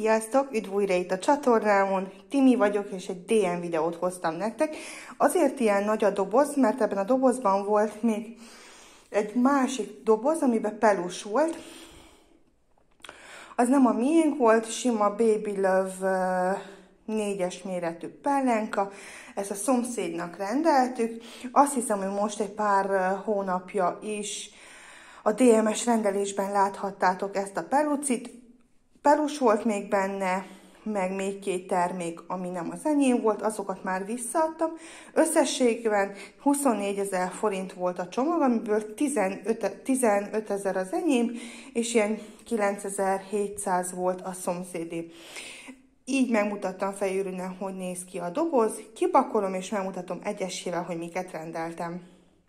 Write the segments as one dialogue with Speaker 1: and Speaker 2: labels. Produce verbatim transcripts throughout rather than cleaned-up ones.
Speaker 1: Sziasztok! Üdv újra itt a csatornámon, Timi vagyok, és egy dé em videót hoztam nektek. Azért ilyen nagy a doboz, mert ebben a dobozban volt még egy másik doboz, amiben pelus volt. Az nem a miénk volt, sima Baby Love négyes méretű pellenka. Ezt a szomszédnak rendeltük. Azt hiszem, hogy most egy pár hónapja is a dé em es rendelésben láthattátok ezt a pelucit. Pelus volt még benne, meg még két termék, ami nem az enyém volt, azokat már visszaadtam. Összességben huszonnégyezer forint volt a csomag, amiből tizenötezer az enyém, és ilyen kilencezer-hétszáz volt a szomszédé. Így megmutattam fejőrűen, hogy néz ki a doboz, kipakolom és megmutatom egyesével, hogy miket rendeltem.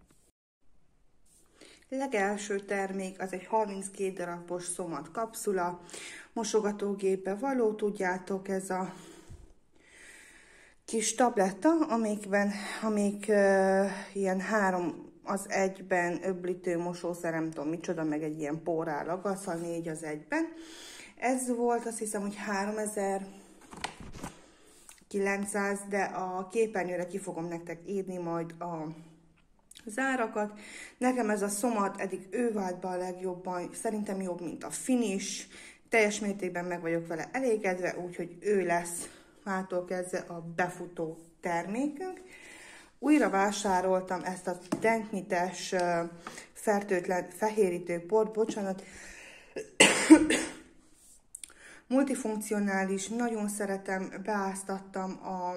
Speaker 1: Legelső termék az egy harminckét darabos szomat kapszula, mosogatógépbe való, tudjátok, ez a kis tabletta, amikben, amik uh, ilyen három az egyben öblítő mosószer, nem tudom micsoda, meg egy ilyen pórálag, az a négy az egyben. Ez volt, azt hiszem, hogy háromezer-kilencszáz, de a képernyőre ki fogom nektek írni majd a zárakat. Nekem ez a szomat eddig ő vált be a legjobban, szerintem jobb, mint a Finish. Teljes mértékben meg vagyok vele elégedve, úgyhogy ő lesz mától kezdve a befutó termékünk. Újra vásároltam ezt a denkmites fertőtlen fehérítő port, bocsánat, multifunkcionális, nagyon szeretem, beáztattam a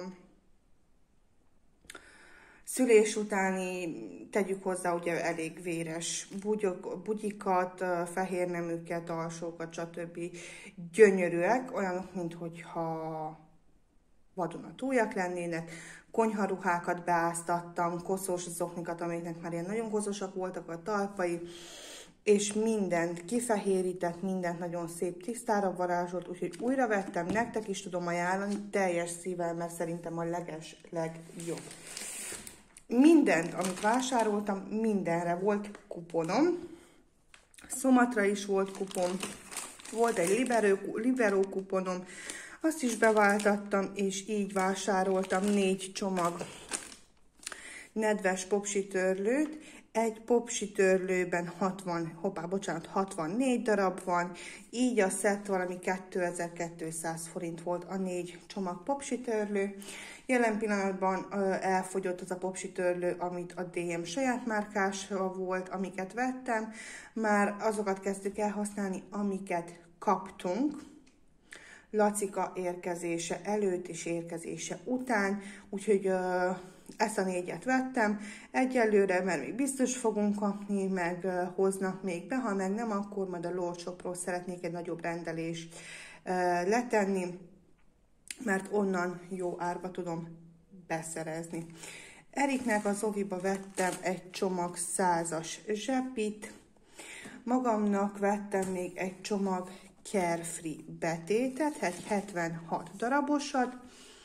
Speaker 1: szülés utáni, tegyük hozzá, ugye elég véres bugyok, bugyikat, fehérneműket, alsókat, stb. Gyönyörűek, olyanok, minthogyha vadonatújak lennének. Konyharuhákat beáztattam, koszos zoknikat, amiknek már ilyen nagyon koszosak voltak a talpai, és mindent kifehérített, mindent nagyon szép tisztára varázsolt, úgyhogy újra vettem, nektek is tudom ajánlani teljes szívvel, mert szerintem a leges legjobb. Mindent, amit vásároltam, mindenre volt kuponom. Szomatra is volt kupon, volt egy Libero, Libero kuponom, azt is beváltattam, és így vásároltam négy csomag nedves popsitörlőt. Egy popsitörlőben hatvan, hoppá, bocsánat, hatvannégy darab van, így a szett valami kétezer-kétszáz forint volt a négy csomag popsitörlő. Jelen pillanatban ö, elfogyott az a popsitörlő, amit a dé em saját márkás volt, amiket vettem. Már azokat kezdtük el használni, amiket kaptunk. Lacika érkezése előtt és érkezése után, úgyhogy ö, ezt a négyet vettem. Egyelőre, mert még biztos fogunk kapni, meg ö, hoznak még be, ha meg nem, akkor majd a Lord Shopról szeretnék egy nagyobb rendelést ö, letenni, mert onnan jó árba tudom beszerezni. Eriknek az Oviba vettem egy csomag százas zsepit, magamnak vettem még egy csomag Carefree betétet, egy hetvenhat darabosat.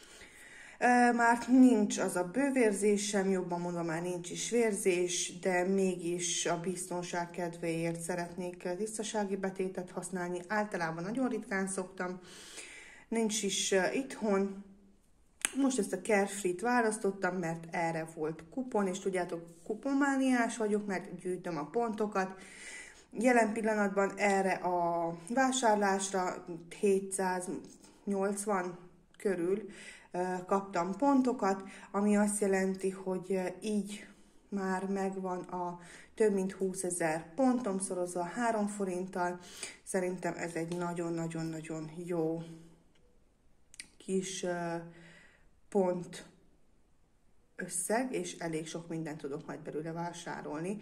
Speaker 1: Már nincs az a bővérzésem, jobban mondom, már nincs is vérzés, de mégis a biztonság kedvéért szeretnék tisztasági betétet használni. Általában nagyon ritkán szoktam, nincs is itthon. Most ezt a Carefree-t választottam, mert erre volt kupon, és tudjátok, kuponmániás vagyok, mert gyűjtöm a pontokat. Jelen pillanatban erre a vásárlásra hétszáznyolcvan körül kaptam pontokat, ami azt jelenti, hogy így már megvan a több mint húszezer pontom szorozva három forinttal. Szerintem ez egy nagyon-nagyon-nagyon jó kis pont összeg, és elég sok mindent tudok majd belőle vásárolni,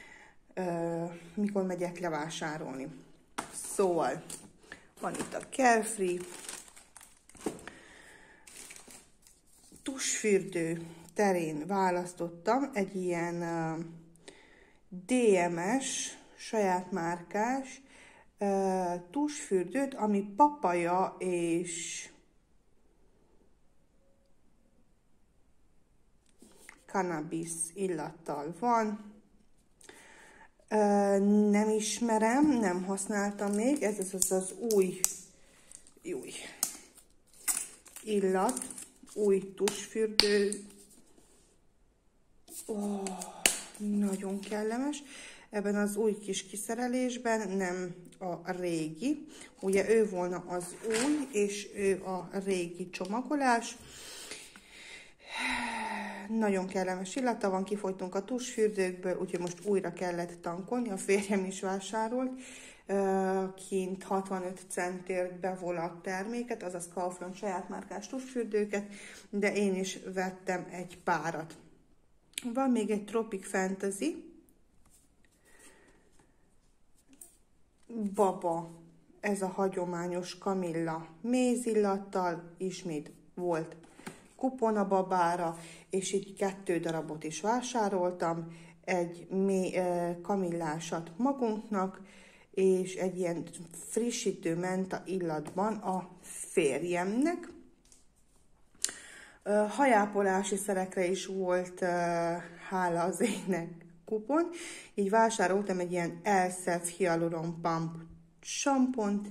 Speaker 1: mikor megyek levásárolni. Szóval van itt a Carefree, tusfürdő terén választottam egy ilyen dé em es, saját márkás tusfürdőt, ami papaja és cannabis illattal van. Nem ismerem, nem használtam még, ez az az új új illat, új tusfürdő. Ó, nagyon kellemes. Ebben az új kis kiszerelésben, nem a régi. Ugye ő volna az új, és ő a régi csomagolás. Nagyon kellemes illata van, kifogytunk a tusfürdőkből, úgyhogy most újra kellett tankolni. A férjem is vásárolt kint hatvanöt centért bevolat terméket, azaz Kaufland saját márkás tusfürdőket, de én is vettem egy párat. Van még egy Tropic Fantasy Baba, ez a hagyományos kamilla mézillattal, ismét volt kupon a babára, és így kettő darabot is vásároltam, egy mély, kamillásat magunknak, és egy ilyen frissítő menta illatban a férjemnek. Hajápolási szerekre is volt, hála az ének, kupon, így vásároltam egy ilyen Elsef Hyaluron Pump sampont,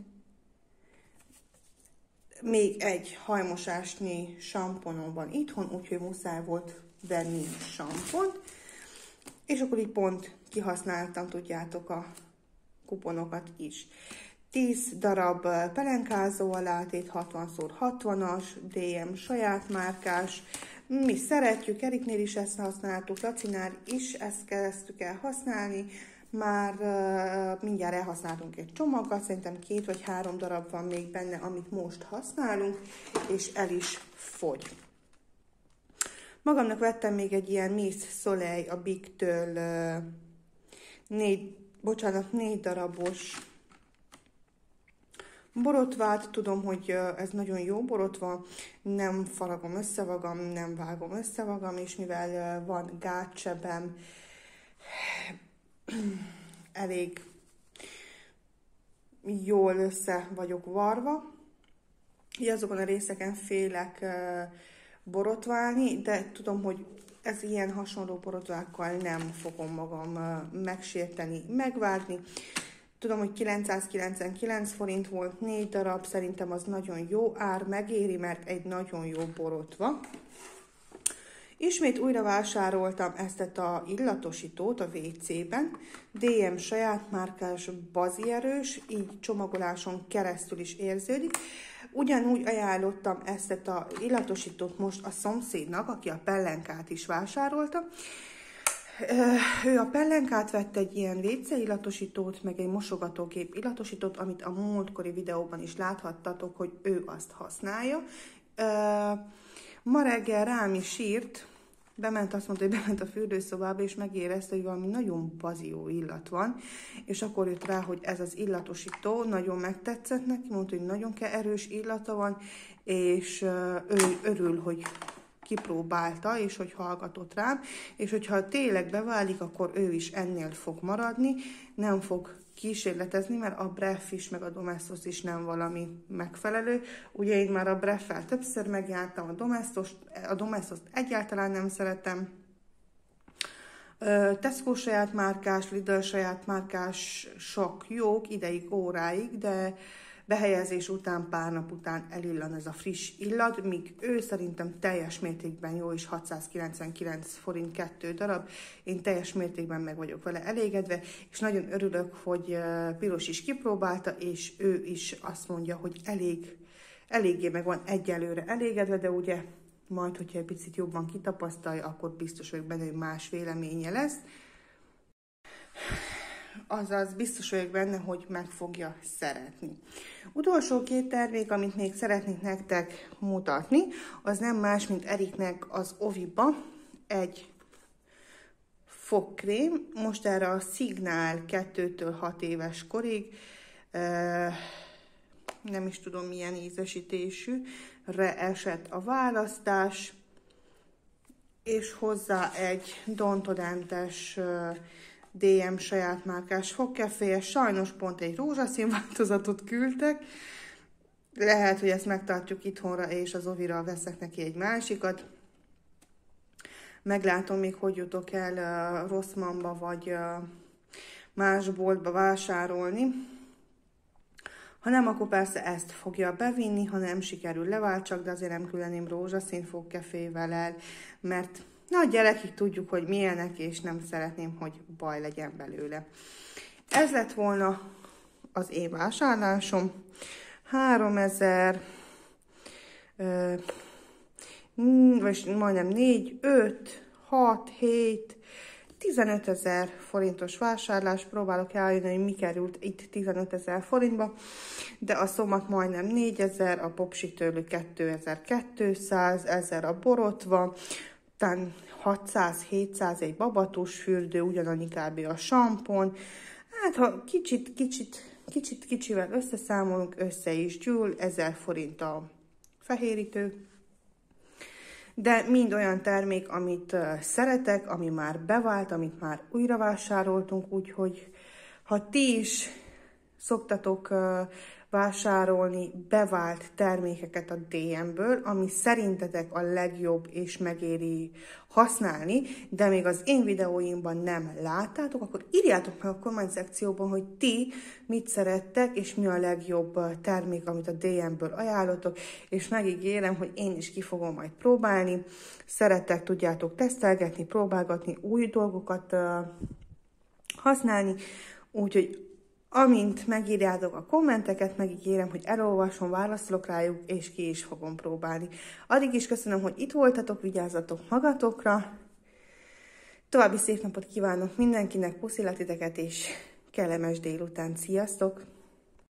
Speaker 1: még egy hajmosásnyi samponom van itthon, úgyhogy muszáj volt venni sampont, és akkor így pont kihasználtam, tudjátok, a kuponokat is. tíz darab pelenkázó alátét, hatvan szor hatvanas, dé em saját márkás. Mi szeretjük, Eriknél is ezt használtuk, Lacinál is ezt kezdtük el használni. Már uh, mindjárt elhasználtunk egy csomaggal, szerintem két vagy három darab van még benne, amit most használunk, és el is fogy. Magamnak vettem még egy ilyen Miss Soleil a Big-től uh, négy, bocsánat, négy darabos borotvát. Tudom, hogy ez nagyon jó borotva, nem faragom össze magam, nem vágom össze magam, és mivel van gátsebem, elég jól össze vagyok varva. Így azokon a részeken félek borotválni, de tudom, hogy ez ilyen hasonló borotvákkal nem fogom magam megsérteni, megvágni. Tudom, hogy kilencszázkilencvenkilenc forint volt, négy darab, szerintem az nagyon jó ár, megéri, mert egy nagyon jó borotva. Ismét újra vásároltam ezt a illatosítót a vé cében, dé em saját márkás, bazierős, így csomagoláson keresztül is érződik. Ugyanúgy ajánlottam ezt a illatosítót most a szomszédnak, aki a pellenkát is vásárolta. Ő a pellenkát vett, egy ilyen vé cé illatosítót, meg egy mosogatógép illatosítót, amit a múltkori videóban is láthattatok, hogy ő azt használja. Ma reggel rám is sírt, bement, azt mondta, hogy bement a fürdőszobába, és megérezte, hogy valami nagyon bazió illat van, és akkor jött rá, hogy ez az illatosító nagyon megtetszett neki, mondta, hogy nagyon erős illata van, és ő örül, hogy kipróbálta, és hogy hallgatott rám, és hogyha tényleg beválik, akkor ő is ennél fog maradni, nem fog kísérletezni, mert a Bref is, meg a Domestos is nem valami megfelelő. Ugye én már a Breffel többször megjártam, a Domestos, a Domestos egyáltalán nem szeretem. Tesco saját márkás, Lidl saját márkás sok jók ideig, óráig, de behelyezés után, pár nap után elillan ez a friss illat, míg ő szerintem teljes mértékben jó, és hatszázkilencvenkilenc forint kettő darab. Én teljes mértékben meg vagyok vele elégedve, és nagyon örülök, hogy Piros is kipróbálta, és ő is azt mondja, hogy elég, eléggé meg van egyelőre elégedve, de ugye majd, hogyha egy picit jobban kitapasztalja, akkor biztos vagyok benne, hogy más véleménye lesz. Azaz biztos vagyok benne, hogy meg fogja szeretni. Utolsó két termék, amit még szeretnék nektek mutatni, az nem más, mint Eriknek az Oviba egy fogkrém. Most erre a Szignál kettőtől hat éves korig, nem is tudom milyen ízesítésűre esett a választás, és hozzá egy Dontodentes dé em saját márkás fogkeféje, sajnos pont egy rózsaszín változatot küldtek. Lehet, hogy ezt megtartjuk itthonra, és az Ovira veszek neki egy másikat. Meglátom még, hogy jutok el uh, Rossmannba, vagy uh, más boltba vásárolni. Ha nem, akkor persze ezt fogja bevinni, ha nem sikerül leváltsak, de azért nem küldeném rózsaszín fogkefével el, mert na, a gyerekig tudjuk, hogy milyenek, és nem szeretném, hogy baj legyen belőle. Ez lett volna az én vásárlásom. háromezer, vagy majdnem négy, öt, hat, hét, tizenötezer forintos vásárlás. Próbálok eljönni, hogy mi került itt tizenötezer forintba, de a szomat majdnem négyezer, a popsitörlő kétezer-kétszáz, ezer a borotva, után hatszáz-hétszáz egy babatus fürdő, ugyanannyi kb. A sampon. Hát ha kicsit, kicsit, kicsit kicsivel összeszámolunk, össze is gyűl, ezer forint a fehérítő. De mind olyan termék, amit uh, szeretek, ami már bevált, amit már újra vásároltunk, úgyhogy ha ti is szoktatok uh, vásárolni bevált termékeket a dé em-ből, ami szerintetek a legjobb és megéri használni, de még az én videóimban nem láttátok, akkor írjátok meg a komment szekcióban, hogy ti mit szerettek, és mi a legjobb termék, amit a dé em-ből ajánlotok, és megígérem, hogy én is ki fogom majd próbálni. Szerettek, tudjátok tesztelgetni, próbálgatni, új dolgokat uh, használni, úgyhogy amint megírjátok a kommenteket, megígérem, hogy elolvasom, válaszolok rájuk, és ki is fogom próbálni. Addig is köszönöm, hogy itt voltatok, vigyázzatok magatokra. További szép napot kívánok mindenkinek, puszillatiteket, és kellemes délután. Sziasztok!